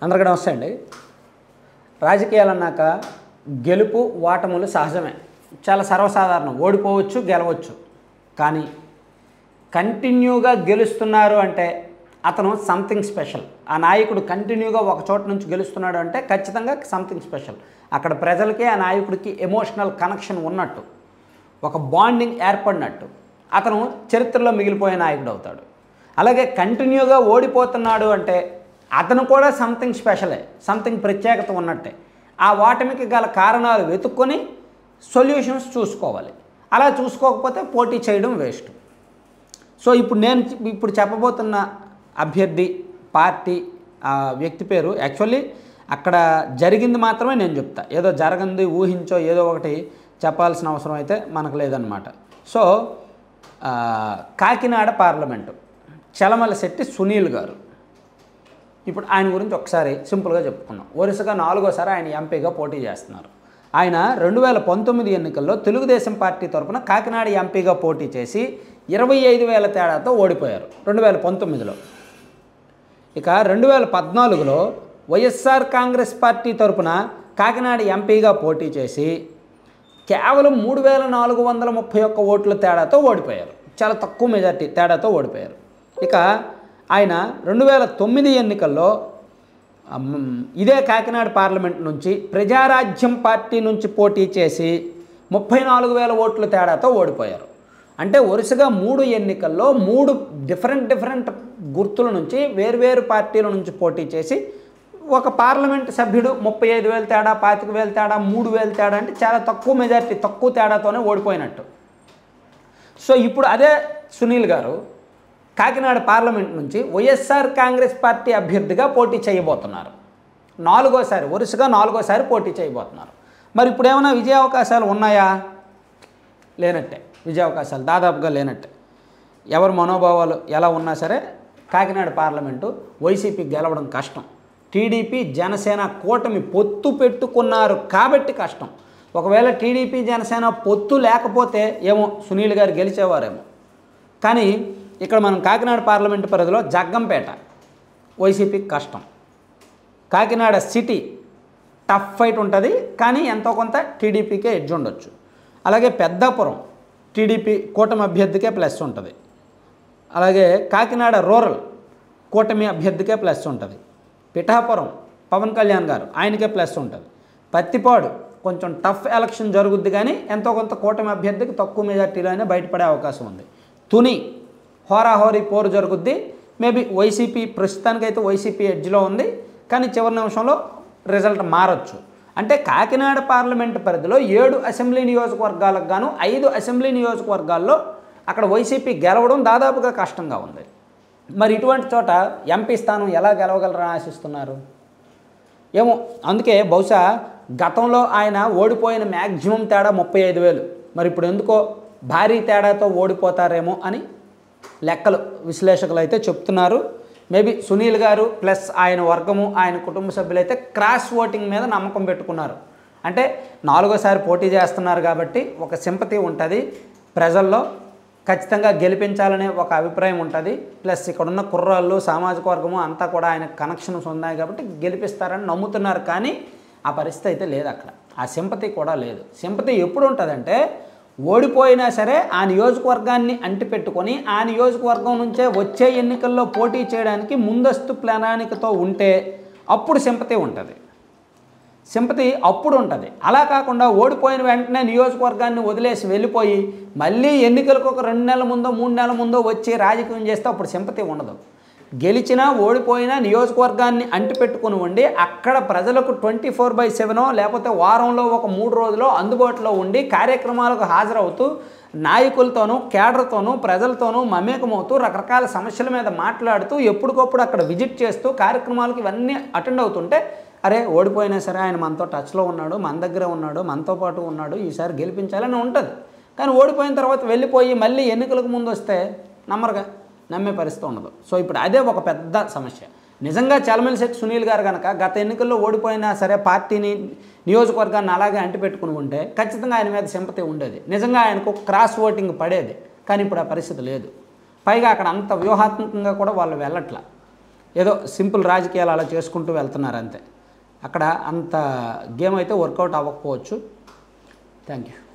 అందరికీ నమస్తే అండి. రాజకీయాలు అన్నాక గెలుపు ఓటములు సహజమే, చాలా సర్వసాధారణం. ఓడిపోవచ్చు, గెలవచ్చు. కానీ కంటిన్యూగా గెలుస్తున్నారు అంటే అతను సంథింగ్ స్పెషల్. ఆ నాయకుడు కంటిన్యూగా ఒక చోట నుంచి గెలుస్తున్నాడు అంటే ఖచ్చితంగా సంథింగ్ స్పెషల్. అక్కడ ప్రజలకి ఆ నాయకుడికి ఎమోషనల్ కనెక్షన్ ఉన్నట్టు, ఒక బాండింగ్ ఏర్పడినట్టు అతను చరిత్రలో మిగిలిపోయే నాయకుడు అవుతాడు. అలాగే కంటిన్యూగా ఓడిపోతున్నాడు అంటే అతను కూడా సంథింగ్ స్పెషలే, సంథింగ్ ప్రత్యేకత ఉన్నట్టే. ఆ ఓటమికి గల కారణాలు వెతుక్కొని సొల్యూషన్స్ చూసుకోవాలి. అలా చూసుకోకపోతే పోటీ చేయడం వేస్ట్. సో ఇప్పుడు చెప్పబోతున్న అభ్యర్థి, పార్టీ, వ్యక్తి పేరు యాక్చువల్లీ అక్కడ జరిగింది మాత్రమే నేను చెప్తా. ఏదో జరగంది ఊహించో ఏదో ఒకటి చెప్పాల్సిన అవసరం అయితే మనకు లేదన్నమాట. సో కాకినాడ పార్లమెంటు చలమలశెట్టి సునీల్ గారు. ఇప్పుడు ఆయన గురించి ఒకసారి సింపుల్గా చెప్పుకున్నాం. వరుసగా 4వ సారి ఆయన ఎంపీగా పోటీ చేస్తున్నారు. ఆయన 2019 ఎన్నికల్లో తెలుగుదేశం పార్టీ తరఫున కాకినాడ ఎంపీగా పోటీ చేసి 25,000 తేడాతో ఓడిపోయారు 2019లో. ఇక 2014లో వైఎస్ఆర్ కాంగ్రెస్ పార్టీ తరఫున కాకినాడ ఎంపీగా పోటీ చేసి కేవలం 3,431 ఓట్ల తేడాతో ఓడిపోయారు. చాలా తక్కువ మెజార్టీ తేడాతో ఓడిపోయారు. ఇక ఆయన 2009 ఎన్నికల్లో ఇదే కాకినాడ పార్లమెంట్ నుంచి ప్రజారాజ్యం పార్టీ నుంచి పోటీ చేసి 34,000 ఓట్ల తేడాతో ఓడిపోయారు. అంటే వరుసగా 3 ఎన్నికల్లో 3 డిఫరెంట్ గుర్తుల నుంచి వేర్వేరు పార్టీల నుంచి పోటీ చేసి ఒక పార్లమెంట్ సభ్యుడు 35,000 తేడా, 25,000 తేడా, 3,000 తేడా అంటే చాలా తక్కువ మెజార్టీ, తక్కువ తేడాతోనే ఓడిపోయినట్టు. సో ఇప్పుడు అదే సునీల్ గారు కాకినాడ పార్లమెంట్ నుంచి వైఎస్ఆర్ కాంగ్రెస్ పార్టీ అభ్యర్థిగా పోటీ చేయబోతున్నారు. 4వసారి, వరుసగా 4వసారి పోటీ చేయబోతున్నారు. మరి ఇప్పుడు ఏమైనా విజయ అవకాశాలు ఉన్నాయా? లేనట్టే. విజయ అవకాశాలు దాదాపుగా లేనట్టే. ఎవరి మనోభావాలు ఎలా ఉన్నా సరే కాకినాడ పార్లమెంటు వైసీపీ గెలవడం కష్టం. టీడీపీ జనసేన కూటమి పొత్తు పెట్టుకున్నారు కాబట్టి కష్టం. ఒకవేళ టీడీపీ జనసేన పొత్తు లేకపోతే ఏమో సునీల్ గారు గెలిచేవారేమో. కానీ ఇక్కడ మనం కాకినాడ పార్లమెంటు పరిధిలో జగ్గంపేట వైసీపీకి కష్టం. కాకినాడ సిటీ టఫ్ ఫైట్ ఉంటుంది, కానీ ఎంతో కొంత టీడీపీకే ఎడ్జ్ ఉండొచ్చు. అలాగే పెద్దాపురం టీడీపీ కూటమి అభ్యర్థికే ప్లస్ ఉంటుంది. అలాగే కాకినాడ రూరల్ కూటమి అభ్యర్థికే ప్లస్ ఉంటుంది. పిఠాపురం పవన్ కళ్యాణ్ గారు ఆయనకే ప్లస్ ఉంటుంది. పత్తిపాడు కొంచెం టఫ్ ఎలక్షన్ జరుగుద్ది, కానీ ఎంతో కొంత కూటమి అభ్యర్థికి తక్కువ మెజార్టీలోనే బయటపడే అవకాశం ఉంది. తుని హోరాహోరీ పోరు జరుగుద్ది. మేబీ వైసీపీ ప్రస్తుతానికైతే వైసీపీ ఎడ్జ్లో ఉంది, కానీ చివరి నిమిషంలో రిజల్ట్ మారచ్చు. అంటే కాకినాడ పార్లమెంటు పరిధిలో 7 అసెంబ్లీ నియోజకవర్గాలకు గాను 5 అసెంబ్లీ నియోజకవర్గాల్లో అక్కడ వైసీపీ గెలవడం దాదాపుగా కష్టంగా ఉంది. మరి ఇటువంటి చోట ఎంపీ స్థానం ఎలా గెలవగలరని ఆశిస్తున్నారు? ఏమో. అందుకే బహుశా గతంలో ఆయన ఓడిపోయిన మ్యాక్సిమం తేడా 35,000. మరి ఇప్పుడు ఎందుకో భారీ తేడాతో ఓడిపోతారేమో అని లెక్కలు విశ్లేషకులు అయితే చెప్తున్నారు. మేబీ సునీల్ గారు ప్లస్ ఆయన వర్గము, ఆయన కుటుంబ సభ్యులైతే క్రాస్ ఓటింగ్ మీద నమ్మకం పెట్టుకున్నారు. అంటే 4వసారి పోటీ చేస్తున్నారు కాబట్టి ఒక సింపతి ఉంటుంది ప్రజల్లో, ఖచ్చితంగా గెలిపించాలనే ఒక అభిప్రాయం ఉంటుంది. ప్లస్ ఇక్కడున్న కుర్రాళ్ళు, సామాజిక వర్గము అంతా కూడా ఆయన కనెక్షన్స్ ఉన్నాయి కాబట్టి గెలిపిస్తారని నమ్ముతున్నారు. కానీ ఆ పరిస్థితి అయితే లేదు, అక్కడ ఆ సింపతి కూడా లేదు. సింపతి ఎప్పుడు ఉంటుందంటే ఓడిపోయినా సరే ఆ నియోజకవర్గాన్ని అంటిపెట్టుకొని ఆ నియోజకవర్గం నుంచే వచ్చే ఎన్నికల్లో పోటీ చేయడానికి ముందస్తు ప్రణాళికతో ఉంటే అప్పుడు సింపతి ఉంటుంది. సింపతి అప్పుడు ఉంటుంది. అలా కాకుండా ఓడిపోయిన వెంటనే నియోజకవర్గాన్ని వదిలేసి వెళ్ళిపోయి మళ్ళీ ఎన్నికలకు ఒక 2 నెలల ముందో 3 నెలల ముందో వచ్చి రాజకీయం చేస్తే అప్పుడు సింపతి ఉండదు. గెలిచినా ఓడిపోయినా నియోజకవర్గాన్ని అంటిపెట్టుకుని ఉండి అక్కడ ప్రజలకు 24/7 లేకపోతే వారంలో ఒక 3 రోజులు అందుబాటులో ఉండి కార్యక్రమాలకు హాజరవుతూ నాయకులతోనూ, కేడర్తోనూ, ప్రజలతోనూ మమేకమవుతూ రకరకాల సమస్యల మీద మాట్లాడుతూ ఎప్పటికప్పుడు అక్కడ విజిట్ చేస్తూ కార్యక్రమాలకు ఇవన్నీ అటెండ్ అవుతుంటే అరే ఓడిపోయినా సరే ఆయన మనతో టచ్లో ఉన్నాడు, మన దగ్గర ఉన్నాడు, మనతో పాటు ఉన్నాడు, ఈసారి గెలిపించాలని ఉంటుంది. కానీ ఓడిపోయిన తర్వాత వెళ్ళిపోయి మళ్ళీ ఎన్నికలకు ముందు వస్తే నమ్మే పరిస్థితి ఉండదు. సో ఇప్పుడు అదే ఒక పెద్ద సమస్య. నిజంగా చలమలశెట్టి సునీల్ గారు కనుక గత ఎన్నికల్లో ఓడిపోయినా సరే పార్టీని, నియోజకవర్గాన్ని అలాగే అంటిపెట్టుకుని ఉంటే ఖచ్చితంగా ఆయన మీద సింపతి ఉండేది. నిజంగా ఆయనకు క్రాస్ ఓటింగ్ పడేది. కానీ ఇప్పుడు ఆ పరిస్థితి లేదు. పైగా అక్కడ అంత వ్యూహాత్మకంగా కూడా వాళ్ళు వెళ్ళట్ల. ఏదో సింపుల్ రాజకీయాలు అలా చేసుకుంటూ వెళ్తున్నారు అంతే. అక్కడ అంత గేమ్ అయితే వర్కౌట్ అవ్వకపోవచ్చు. Thank you.